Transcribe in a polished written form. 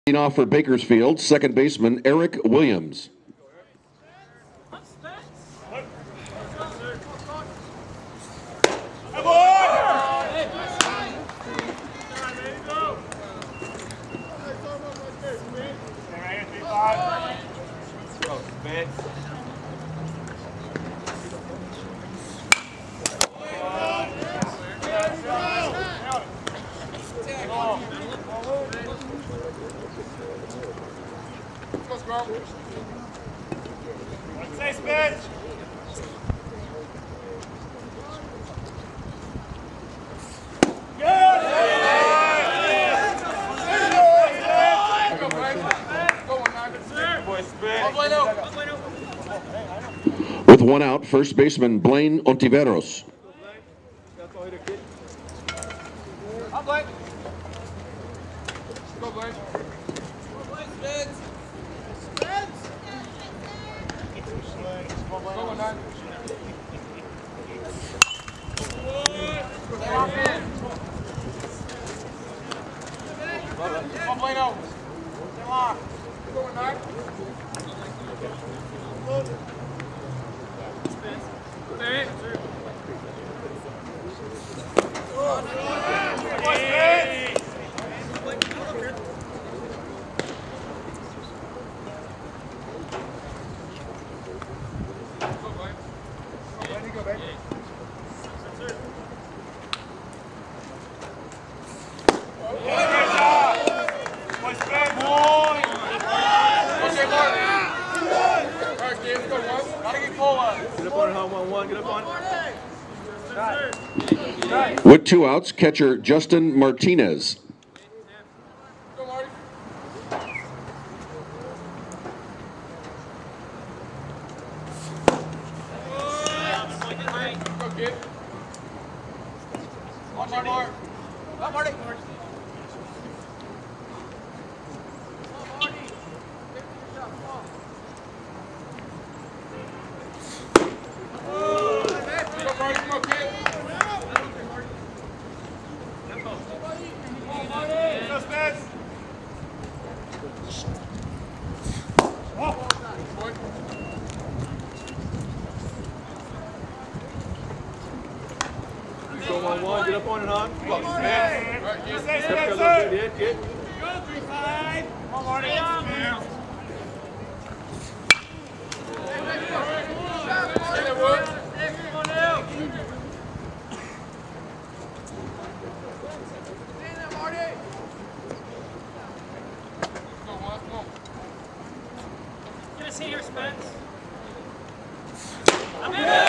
Leading off for Bakersfield, second baseman Eric Williams. Say Spence. With one out, first baseman Blaine Ontiveros. Go, Blaine. With two outs, catcher Justin Martinez. Go 1-1, get up on and on. Come on, man. Get. Go 3-5. Come on, Marty. Get a seat here, Spence. I'm in.